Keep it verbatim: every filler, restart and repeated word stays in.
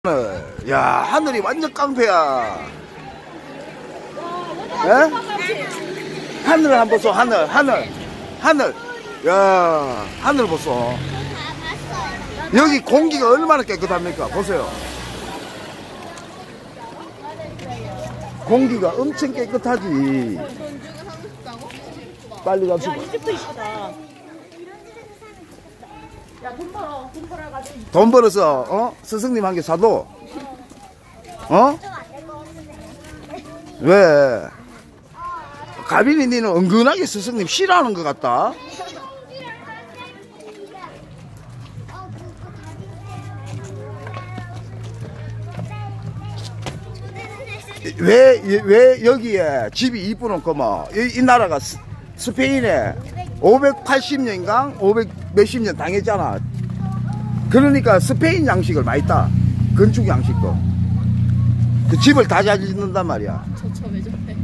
야, 하늘이 완전 깡패야. 예? 하늘 한번 보소. 하늘 하늘 하늘. 야, 하늘 보소. 여기 공기가 얼마나 깨끗합니까? 보세요. 공기가 엄청 깨끗하지. 빨리 갑시다. 야, 이집트 이쁘다. 야, 돈 벌어. 돈 벌어가지고. 돈 벌어서 어? 스승님 한 개 사도. 어? 왜? 가빈이 니는 은근하게 스승님 싫어하는 것 같다. 왜, 왜 여기에 집이 이쁘는 거뭐 이, 이 나라가 스, 스페인에 오백팔십 년인가 오백 몇십 년 당했잖아. 그러니까 스페인 양식을 많이 따. 건축 양식도. 그 집을 다 잘 짓는단 말이야. 저저 왜 저래?